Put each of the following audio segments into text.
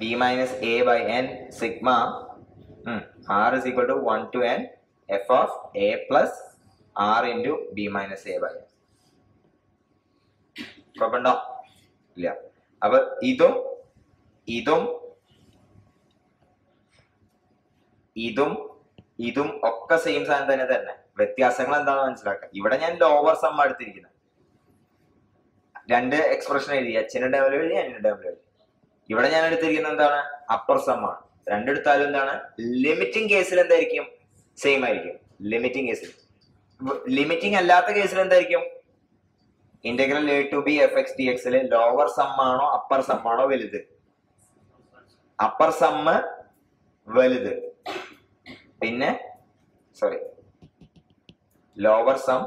b minus a by n sigma r is equal to 1 to n f of a plus r into b minus a by n. കുഴപ്പമുണ്ടോ? ഇല്ല. അപ്പൊ ഇതും ഇതും ഇതും ഇതും ഒക്കെ സെയിം സാധനം തന്നെ. വ്യത്യാസങ്ങൾ എന്താണെന്ന് മനസ്സിലാക്കുക. ഇവിടെ ഞാൻ ലോവർ സം എടുത്തിരിക്കുന്നത്. രണ്ട് എക്സ്പ്രഷൻ എഴുതി, എച്ചിന്റെ ഡബിൾ എഴുതി, എന്നിന്റെ ഡബിൾ എഴുതി. ഇവിടെ ഞാൻ എടുത്തിരിക്കുന്നത് എന്താണ്? അപ്പർ സം ആണ്. രണ്ടെടുത്താലും എന്താണ്? ലിമിറ്റിംഗ് കേസിൽ എന്തായിരിക്കും? സെയിം ആയിരിക്കും. ലിമിറ്റിംഗ് കേസിൽ. ലിമിറ്റിംഗ് അല്ലാത്ത കേസിൽ എന്തായിരിക്കും? Integral a to b f x dx lower sum ആണോ അപ്പർ സം ആണോ വലുത്? അപ്പർ സം വലുത്. പിന്നെ സോറി, ലോവർ സം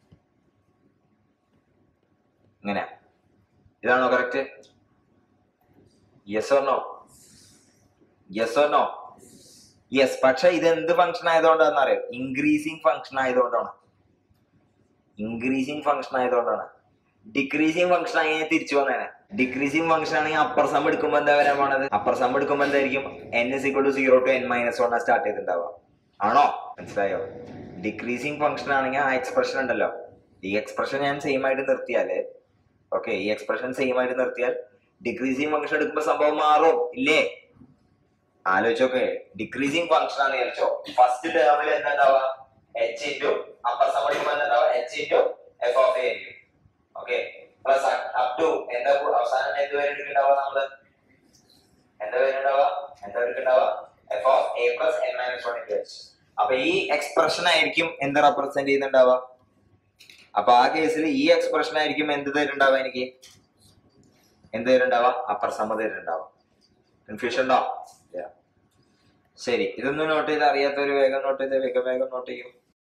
ഇങ്ങനെ. ഇതാണോ correct? Yes or no? Yes or no? Yes. പക്ഷെ ഇത് എന്ത് ഫംഗ്ഷൻ ആയതുകൊണ്ടാണെന്ന് അറിയാം? ഇൻക്രീസിങ് ഫംഗ്ഷൻ ആയതുകൊണ്ടാണ്. ഇൻക്രീസിങ് ഫംഗ്ഷൻ ആയതുകൊണ്ടാണ്. ഡിക്രീസിങ് ഫംഗ്ഷൻ ആണെങ്കിൽ തിരിച്ചു വന്നേനെ. ഡിക്രീസിങ് ഫംഗ്ഷൻ ആണെങ്കിൽ അപ്പർ സം എടുക്കുമ്പോൾ എന്താ വരാൻ പോണത്? അപ്പർ സം എടുക്കുമ്പോൾ എന്തായിരിക്കും? n is equal to 0 to n minus 1 start ചെയ്തിട്ടുണ്ടാവുക. ആണോ? മനസ്സിലായോ? ഡിക്രീസിങ് ഫംഗ്ഷൻ ആണെങ്കിൽ ആ എക്സ്പ്രഷൻ ഉണ്ടല്ലോ, ഈ എക്സ്പ്രഷൻ ഞാൻ സെയിം ആയിട്ട് നിർത്തിയാല്, ഓക്കെ, ഈ എക്സ്പ്രഷൻ സെയിം ആയിട്ട് നിർത്തിയാൽ ഡിക്രീസിങ് ഫംഗ്ഷൻ എടുക്കുമ്പോൾ സംഭവം മാറും ഇല്ലേ? ആലോചിച്ചോക്കെ. ഡിക്രീസിങ് ഫംഗ്ഷൻ ആണ് വിചാരിച്ചോ, ഫസ്റ്റ് ടേമിൽ എന്താ ഉണ്ടാവുക? h ഇൻറ്റു അപ്പർ സം എടുക്കുമ്പോൾ എന്താ ഉണ്ടാവുക? h into f of a ആയിരിക്കും. ഓക്കെ, പ്ലസ് അപ് ടു എന്താ അവസാനം എന്ത് വരെ എടുക്കണ്ടാവുക? നമ്മള് എന്താ വരെ ഉണ്ടാവുക? എന്താ എടുക്കണ്ടാവുക? F of a plus n minus 1 into h. അപ്പൊ ഈ എക്സ്പ്രഷൻ ആയിരിക്കും എന്ത് റെപ്രസെന്റ് ചെയ്യുന്നുണ്ടാവുക? അപ്പൊ ആ കേസിൽ ഈ എക്സ്പ്രഷൻ ആയിരിക്കും എന്ത് തരുന്നുണ്ടാവുക? എനിക്ക് എന്ത് തരുന്നുണ്ടാവുക? അപ്പർ സം തരുന്നുണ്ടാവുക. കൺഫ്യൂഷൻ ഉണ്ടോ? ശരി, ഇതൊന്നും നോട്ട് ചെയ്ത് അറിയാത്തവര് വേഗം നോട്ട് ചെയ്ത് വേഗം വേഗം നോട്ട് ചെയ്യും.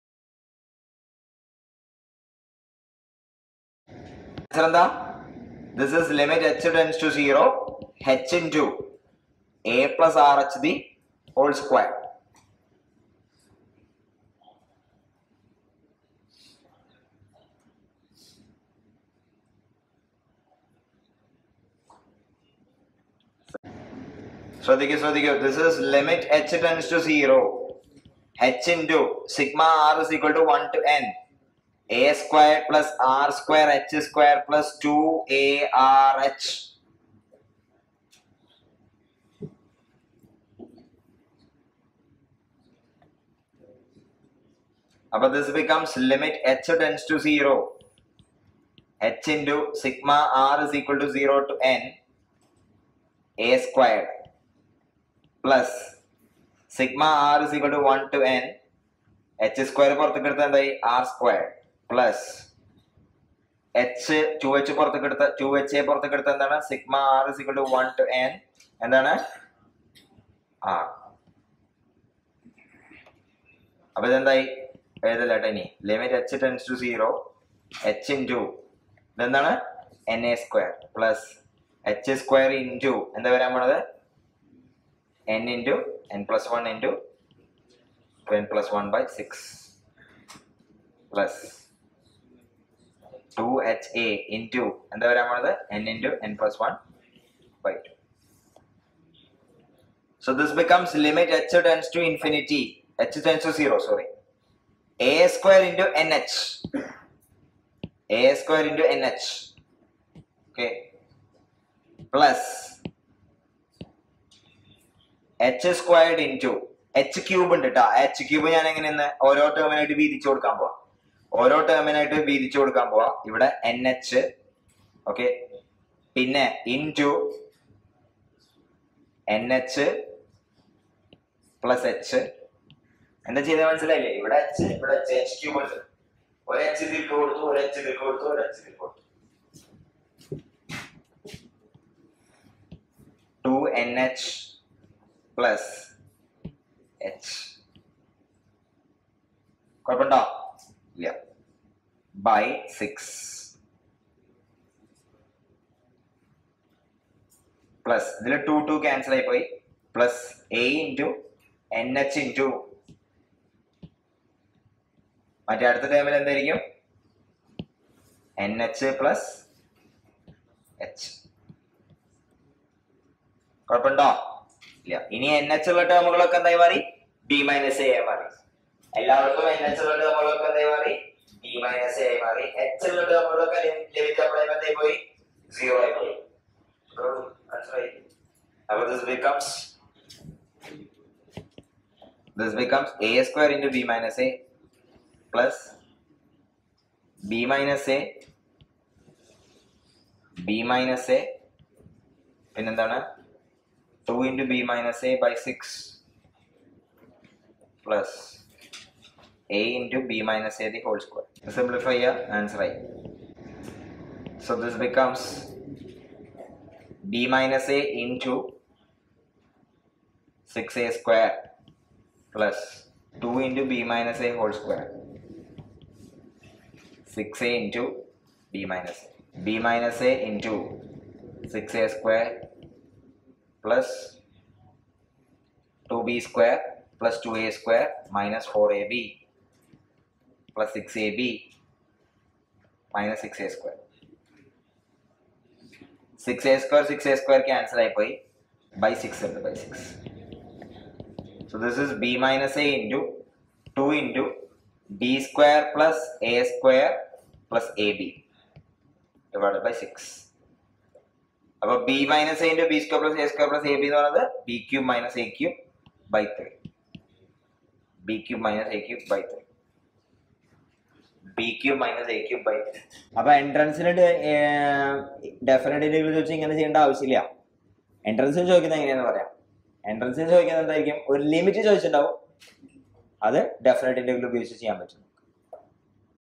എന്താ? This is limit h tends to 0 h into a plus rh the whole square. ശ്രദ്ധിക്കൂ. This is limit h tends to 0 h into sigma r is equal to 1 to n a square plus r square h square plus 2arh. But this becomes limit h tends to 0 h into sigma r is equal to 0 to n a squared plus sigma r is equal to 1 to n h square പുറത്തേക്ക് എടുത്താൽ എന്തായി? r squared plus h 2h പുറത്തേക്ക് എടുത്ത 2h പുറത്തേക്ക് എടുത്ത എന്താണ്? sigma r is equal to 1 to n എന്താണ്? r. അപ്പൊ ഇതെന്തായി? എഴുതല്ലേട്ടെ ഇനി. Limit h tends to 0 h into ഇതെന്താണ്? na square plus h square into എന്താ വരാൻ പോണത്? n into n plus 1 into n plus 1 by 6 plus 2ha into എന്താ വരാൻ പോണത്? n into n plus 1 by 2. So this becomes limit h tends to infinity, h tends to 0, sorry, a square into nh, a square into nh, okay, plus h squared into h cube ഉണ്ട് ട്ടാ. h cube ഞാൻ എങ്ങനെയെന്ന് ഓരോ ടേമിനായിട്ട് വീതിച്ചു കൊടുക്കാൻ പോവാ. ഇവിടെ nh, okay, പിന്നെ ഇൻറ്റു nh പ്ലസ് h. എന്താ ചെയ്ത മനസ്സിലായില്ലേ? ഇവിടെ h, ഇവിടെ h ക്യൂബ് ഉണ്ട്. ഒരു h ഇതിൽ കൊടുത്തു, ഒരു h ഇതിൽ കൊടുത്തു, ഒരു h ഇതിൽ കൊടുത്തു. 2nh plus h. കുഴപ്പമുണ്ടോ? ഇല്ല. ബൈ 6 പ്ലസ് ഇതിൽ 2 ക്യാൻസൽ ആയി പോയി. Plus a into nh into മറ്റേ അടുത്ത ടേമിൽ എന്തായിരിക്കും? nh plus h. കുഴപ്പമുണ്ടോ? ഇല്ല. ഇനി എൻ എച്ച് ഉള്ള ടേമുകളൊക്കെ എന്തായി മാറി? ബി മൈനസ് എ ആയി മാറി. എല്ലാവർക്കും എൻ എച്ച് ഉള്ള ടേമുകളൊക്കെ എന്തായി മാറി? ബി മൈനസ് എ ആയി മാറി. എച്ച് ഉള്ള ടേമുകളൊക്കെ ലഭിച്ചപ്പോൾ എന്തായി പോയി? 0 ആയി പോയി. അപ്പൊ this becomes a square into b minus a plus b minus a പിന്നെന്താണ് 2 into b minus a by 6 plus a into b minus a the whole square. Simplify your answer right. So this becomes b minus a into 6a square plus 2 into b minus a whole square. 6a into b minus a. b minus a into 6a square plus 2b square plus 2a square minus 4ab plus 6ab minus 6a square. 6a square cancel ആയിപ്പോയി. by 6 ഉണ്ട്, by 6. So this is b minus a into 2 into b square plus a square plus ab divided by 6. അപ്പോൾ b minus a into b square plus a square plus ab എന്ന് പറയുന്നത് b cube minus a cube by 3. b cube minus a cube by 3. b cube minus a cube by 3. അപ്പോൾ എൻട്രൻസിന് definite integral ചോദിച്ചാൽ ഇങ്ങനെ ചെയ്യേണ്ട ആവശ്യമില്ല. എൻട്രൻസിന് ചോദിക്കുന്നത് എങ്ങനെയാണെന്ന് പറയാം. എൻട്രൻസിന് ചോദിക്കുന്നത് എന്തായിരിക്കും? ഒരു ലിമിറ്റ് ചോദിച്ചിട്ടുണ്ടാവും, അത് ഡെഫിനറ്റ് ഇന്റഗ്രൽ ഉപയോഗിച്ച് ചെയ്യാൻ പറ്റും.